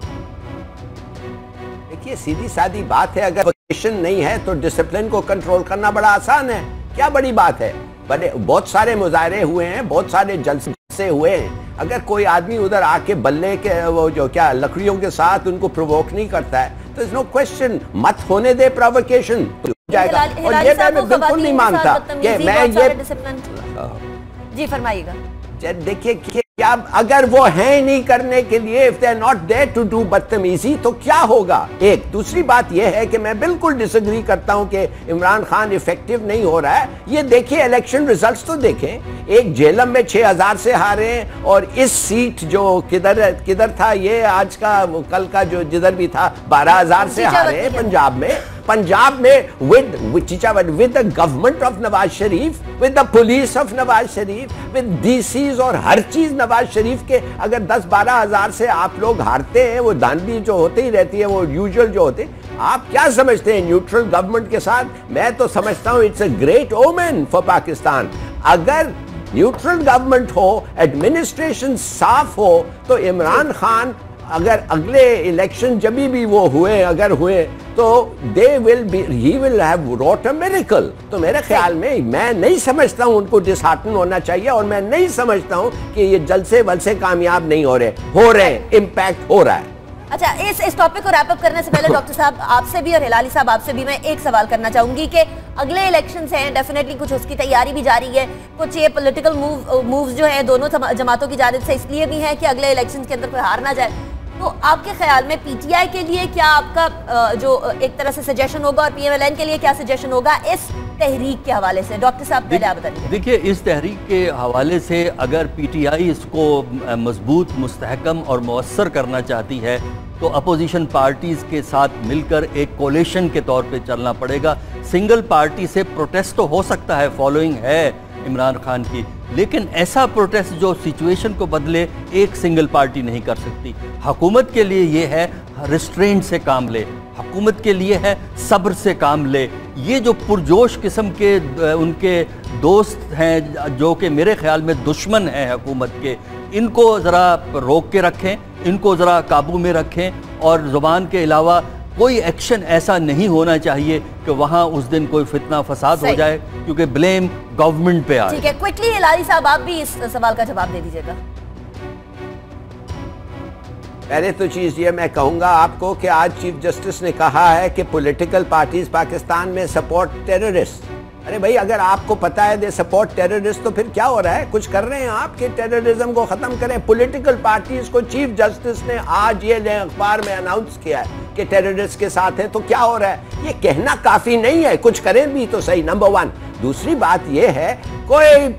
دیکھیے سیدھی سادی بات ہے، اگر پوزیشن نہیں ہے تو ڈسپلن کو کنٹرول کرنا بڑا آسان ہے، کیا بڑی بات ہے؟ بہت سارے مظاہرے ہوئے ہیں، بہت سارے جلسے ہوئے ہیں، اگر کوئی آدمی ادھر آ کے بلے کے وہ جو کیا لکڑیوں کے ساتھ ان کو پرووک نہیں کرتا ہے تو اس نو کوشچن، مت ہونے دے پرووکیشن جائے گا۔ اور یہ میں بالکل نہیں مانتا کہ میں یہ جی فرمائیے گا۔ دیکھیے کیا اگر وہ ہیں نہیں کرنے کے لیے، if they are not there to do بدتمیزی، تو کیا ہوگا؟ ایک دوسری بات یہ ہے کہ میں بالکل ڈس ایگری کرتا ہوں کہ عمران خان افیکٹو نہیں ہو رہا ہے۔ یہ دیکھیں الیکشن ریزلٹس تو دیکھیں، ایک جیلم میں 6000 سے ہارے ہیں، اور اس سیٹ جو کدھر تھا یہ آج کا کل کا جو جدھر بھی تھا 12000 سے ہارے ہیں پنجاب میں with the government of Nawaz Sharif, with the police of Nawaz Sharif, with DCs اور ہر چیز نواز شریف کے۔ اگر 10-12 ہزار سے آپ لوگ ہارتے ہیں، وہ دھاندلی جو ہوتے ہی رہتی ہے، وہ یوزول جو ہوتے ہیں، آپ کیا سمجھتے ہیں نیوٹرل گورنمنٹ کے ساتھ؟ میں تو سمجھتا ہوں it's a great omen for Pakistan. اگر نیوٹرل گورنمنٹ ہو، ایڈمنسٹریشن صاف ہو، تو عمران خان اگر اگلے الیکشن جبھی بھی وہ اگر ہوئے تو he will have wrought a miracle۔ تو میرے خیال میں نہیں سمجھتا ہوں ان کو ڈسہارٹن ہونا چاہیے، اور میں نہیں سمجھتا ہوں کہ یہ جلسے ولسے کامیاب نہیں ہو رہے ہیں، امپیکٹ ہو رہا ہے۔ اچھا، اس ٹاپک کو ریپ اپ کرنے سے پہلے ڈاکٹر صاحب آپ سے بھی اور ہلالی صاحب آپ سے بھی میں ایک سوال کرنا چاہوں گی کہ اگلے الیکشنز ہیں، ڈیفینیٹلی کچھ اس کی تیاری بھی جاری ہے، کچھ یہ پولیٹیکل مووز جو ہیں دونوں جماعتوں کی جانب سے اس لیے بھی ہیں کہ اگلے الیکشنز کے اندر کوئی ہار نہ جائے۔ تو آپ کے خیال میں پی ٹی آئی کے لیے کیا آپ کا جو ایک طرح سے سجیشن ہوگا، اور پی ایم ایل این کے لیے کیا سجیشن ہوگا اس تحریک کے حوالے سے؟ ڈاکٹر صاحب پہلے آپ بتائیے۔ دیکھیے اس تحریک کے حوالے سے اگر پی ٹی آئی اس کو مضبوط، مستحکم اور مؤثر کرنا چاہتی ہے تو اپوزیشن پارٹیز کے ساتھ مل کر ایک کولیشن کے طور پہ چلنا پڑے گا۔ سنگل پارٹی سے پروٹیسٹ تو ہو سکتا ہے، فالوئنگ ہے عمران خان کی، لیکن ایسا پروٹیسٹ جو سچویشن کو بدلے ایک سنگل پارٹی نہیں کر سکتی۔ حکومت کے لیے یہ ہے ریسٹرینٹ سے کام لے، حکومت کے لیے ہے صبر سے کام لے۔ یہ جو پرجوش قسم کے ان کے دوست ہیں جو کہ میرے خیال میں دشمن ہیں حکومت کے، ان کو ذرا روک کے رکھیں، ان کو ذرا قابو میں رکھیں، اور زبان کے علاوہ کوئی ایکشن ایسا نہیں ہونا چاہیے کہ وہاں اس دن کوئی فتنہ فساد ہو جائے، کیونکہ بلیم گورنمنٹ پہ آئے۔ ٹھیک ہے، کوئکلی ہلالی صاحب آپ بھی اس سوال کا جواب دے دیجیے گا۔ پہلے تو چیز یہ میں کہوں گا آپ کو کہ آج چیف جسٹس نے کہا ہے کہ پولیٹیکل پارٹیز پاکستان میں سپورٹ ٹیررسٹ۔ ارے بھائی اگر آپ کو پتا ہے دے سپورٹ ٹیررسٹ تو پھر کیا ہو رہا ہے؟ کچھ کر رہے ہیں آپ کہ ٹیررزم کو ختم کریں؟ پولیٹیکل پارٹیز کو چیف جسٹس نے آج یہ اخبار میں اناؤنس کیا ہے कि टेररिस्ट के साथ हैं तो क्या हो रहा है। ये कहना काफी नहीं है, कुछ करें भी तो सही, नंबर 1। दूसरी बात ये है, कोई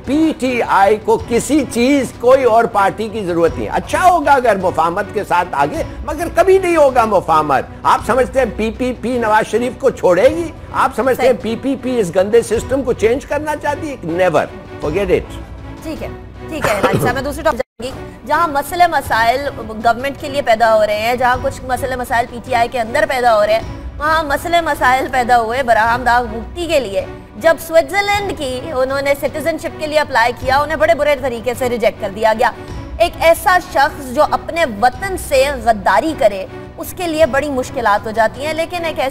पीटीआई को किसी चीज कोई और पार्टी की जरूरत नहीं। अच्छा होगा अगर मुफाहमत के साथ आगे, मगर कभी नहीं होगा मुफाहमत। आप समझते हैं पीपीपी नवाज शरीफ को छोड़ेगी? आप समझते हैं पीपीपी इस गंदे सिस्टम को चेंज करना चाहती है? Never, forget it. ठीक है, ठीक है इलाही साहब, मैं दूसरी टॉपिक जाऊंगी जहां मसले मसाइल गवर्नमेंट के लिए पैदा हो रहे हैं, जहां कुछ मसले मसाइल पीटीआई के अंदर पैदा हो रहे हैं, वहाँ मसले मसाइल पैदा हुए बरहम दाग भुगती के लिए। जब स्विट्जरलैंड की उन्होंने सिटीजनशिप के लिए अप्लाई किया, उन्हें बड़े बुरे तरीके से रिजेक्ट कर दिया गया। एक ऐसा शख्स जो अपने वतन से गद्दारी करे उसके लिए बड़ी मुश्किलात हो जाती हैं, लेकिन एक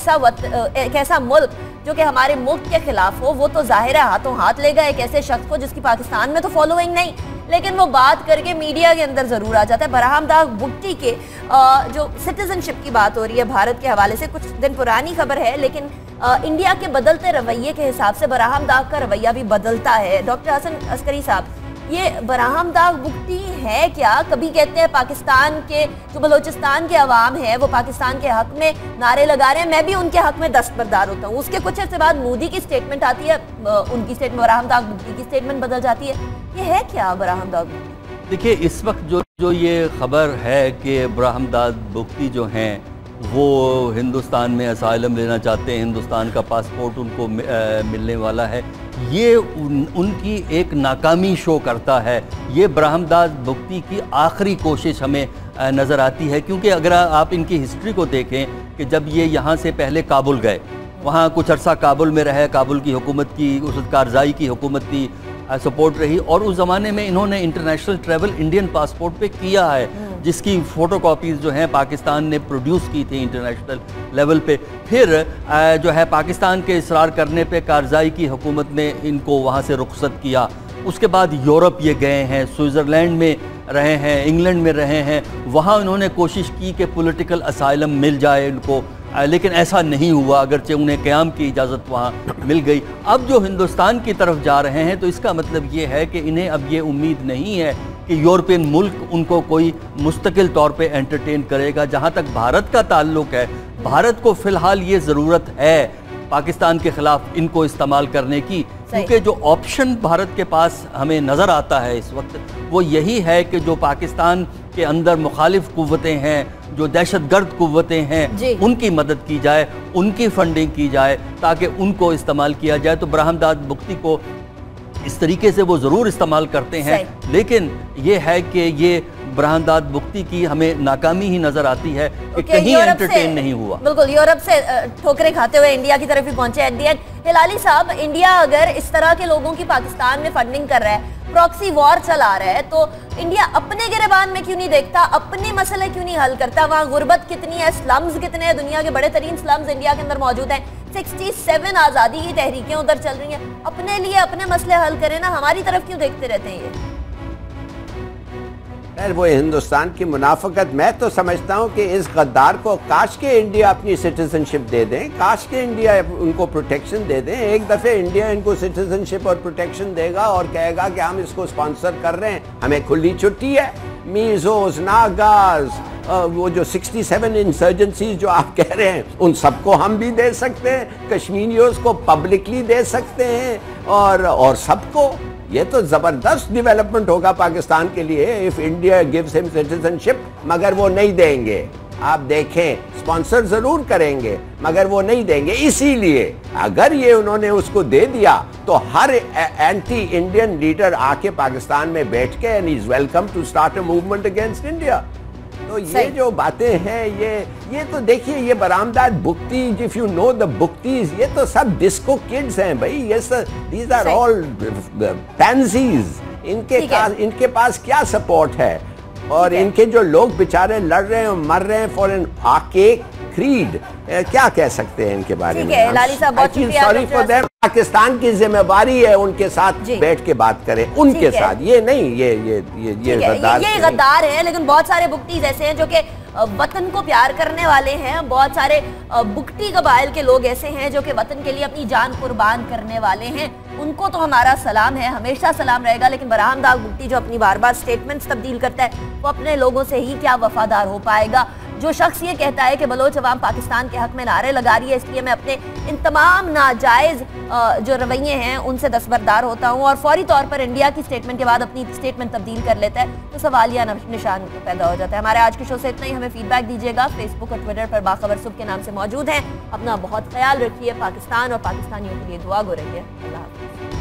ऐसा मुल्क जो कि हमारे मुल्क के खिलाफ हो, वो तो जाहिर है हाथों हाथ लेगा एक ऐसे शख्स को जिसकी पाकिस्तान में तो फॉलोइंग नहीं, लेकिन वो बात करके मीडिया के अंदर जरूर आ जाता है। बरहम दाग भुगती के जो सिटीजनशिप की बात हो रही है भारत के हवाले से, कुछ दिन पुरानी खबर है, लेकिन इंडिया के बदलते रवैये के हिसाब से बरहम दाग का रवैया भी बदलता है। डॉक्टर हसन अस्करी साहब, ये बरहम दाग भुगती है क्या? कभी कहते हैं पाकिस्तान के जो बलोचिस्तान के अवाम है वो पाकिस्तान के हक में नारे लगा रहे हैं, मैं भी उनके हक में दस्तबरदार होता हूँ। उसके कुछ अर्से बाद मोदी की स्टेटमेंट आती है, उनकी स्टेटमेंट, बरहम दाग भुगती की स्टेटमेंट बदल जाती है। ये है क्या बरहम दाग भुगती? देखिए, इस वक्त जो ये खबर है कि बरहम दाग भुगती जो हैं वो हिंदुस्तान में असाइलम लेना चाहते हैं, हिंदुस्तान का पासपोर्ट उनको मिलने वाला है, ये उनकी एक नाकामी शो करता है। ये बरहम दाग भुगती की आखिरी कोशिश हमें नज़र आती है, क्योंकि अगर आप इनकी हिस्ट्री को देखें कि जब ये यहाँ से पहले काबुल गए, वहाँ कुछ अरसा काबुल में रहे, काबुल की हुकूमत की, उस कारज़ाई की हुकूमत की सपोर्ट रही, और उस ज़माने में इन्होंने इंटरनेशनल ट्रैवल इंडियन पासपोर्ट पे किया है, जिसकी फ़ोटो कॉपीज़ जो हैं पाकिस्तान ने प्रोड्यूस की थी इंटरनेशनल लेवल पे। फिर जो है पाकिस्तान के इसरार करने पे कारज़ाई की हुकूमत ने इनको वहाँ से रुखसत किया। उसके बाद यूरोप ये गए हैं, स्विट्ज़रलैंड में रहे हैं, इंग्लैंड में रहे हैं, वहाँ उन्होंने कोशिश की कि पॉलिटिकल असाइलम मिल जाए इनको, लेकिन ऐसा नहीं हुआ, अगरचे उन्हें क़याम की इजाज़त वहाँ मिल गई। अब जो हिंदुस्तान की तरफ जा रहे हैं तो इसका मतलब ये है कि इन्हें अब ये उम्मीद नहीं है कि यूरोपियन मुल्क उनको कोई मुस्तकिल तौर पे एंटरटेन करेगा। जहाँ तक भारत का ताल्लुक़ है, भारत को फ़िलहाल ये ज़रूरत है पाकिस्तान के ख़िलाफ़ इनको इस्तेमाल करने की, क्योंकि जो ऑप्शन भारत के पास हमें नज़र आता है इस वक्त वो यही है कि जो पाकिस्तान के अंदर मुखालिफ कुव्वतें हैं, जो दहशतगर्द कुव्वतें हैं, उनकी मदद की जाए, उनकी फंडिंग की जाए ताकि उनको इस्तेमाल किया जाए। तो बरहम दाग भुगती को इस तरीके से वो ज़रूर इस्तेमाल करते हैं, लेकिन ये है कि ये बरहम दाग भुगती की हमें नाकामी ही नज़र आती है कि कहीं एंटरटेन नहीं हुआ। बिल्कुल, यूरोप से ठोकरें खाते हुए इंडिया की तरफ ही पहुंचे एट दी एंड। हिलाली साहब, इंडिया अगर इस तरह के लोगों की पाकिस्तान में फंडिंग कर रहा है, प्रॉक्सी वॉर चला रहा है, तो इंडिया अपने गिरेबान में क्यों नहीं देखता, अपने मसले क्यों नहीं हल करता? वहाँ गुर्बत कितनी है, स्लम्स कितने हैं, दुनिया के बड़े तरीन स्लम्स इंडिया के अंदर मौजूद हैं, 67 आज़ादी की तहरीकें उधर चल रही हैं। अपने लिए अपने मसले हल करें ना, हमारी तरफ क्यों देखते रहते हैं ये? वो हिंदुस्तान की मुनाफकत। मैं तो समझता हूँ कि इस गद्दार को काश के इंडिया अपनी सिटीजनशिप दे दें, काश के इंडिया उनको प्रोटेक्शन दे दें। एक दफ़े इंडिया इनको सिटीजनशिप और प्रोटेक्शन देगा और कहेगा कि हम इसको स्पॉन्सर कर रहे हैं, हमें खुली छुट्टी है। मीज़ोस, नागाज, वो जो 67 इंसर्जेंसीज जो आप कह रहे हैं, उन सबको हम भी दे सकते हैं, कश्मीरियों को पब्लिकली दे सकते हैं, और सबको। ये तो जबरदस्त डेवलपमेंट होगा पाकिस्तान के लिए if India gives him citizenship, मगर वो नहीं देंगे। आप देखें, स्पॉन्सर जरूर करेंगे मगर वो नहीं देंगे। इसीलिए अगर ये उन्होंने उसको दे दिया तो हर एंटी इंडियन लीडर आके पाकिस्तान में बैठ के and is welcome to start a movement against India. तो ये जो बातें हैं, ये तो देखिए, ये बरहम दाग भुगती, if you know the Bugtis, ये तो सब डिस्को किड्स हैं भाई, ये सब दीज आर ऑल पैंसीज। इनके पास क्या सपोर्ट है? और इनके जो लोग बेचारे लड़ रहे हैं, मर रहे हैं फॉर एन आर्केक क्रीड, क्या कह सकते हैं इनके बारे में? Sorry for them. पाकिस्तान की जिम्मेवारी है उनके साथ बैठ के बात करें, उनके साथ, ये नहीं ये गद्दार है। लेकिन बहुत सारे भुगतीज ऐसे हैं जो कि वतन को प्यार करने वाले हैं, बहुत सारे भुगती कबाइल के लोग ऐसे हैं जो कि वतन के लिए अपनी जान कुर्बान करने वाले हैं। उनको तो हमारा सलाम है, हमेशा सलाम रहेगा। लेकिन बरहम दाग भुगती जो अपनी बार बार स्टेटमेंट्स तब्दील करता है, वो अपने लोगों से ही क्या वफादार हो पाएगा? जो शख्स ये कहता है कि बलोच अवाम पाकिस्तान के हक में नारे लगा रही है, इसलिए मैं अपने इन तमाम नाजायज़ जो रवैये हैं उनसे दस्तबरदार होता हूँ और फौरी तौर पर इंडिया की स्टेटमेंट के बाद अपनी स्टेटमेंट तब्दील कर लेता है, तो सवालिया निशान पैदा हो जाता है। हमारे आज के शो से इतना ही। हमें फीडबैक दीजिएगा। फेसबुक और ट्विटर पर बाखबर सुबह के नाम से मौजूद हैं। अपना बहुत ख्याल रखिए। पाकिस्तान और पाकिस्तानियों के लिए दुआ गो रहिए। अल्लाह हाफ़िज़।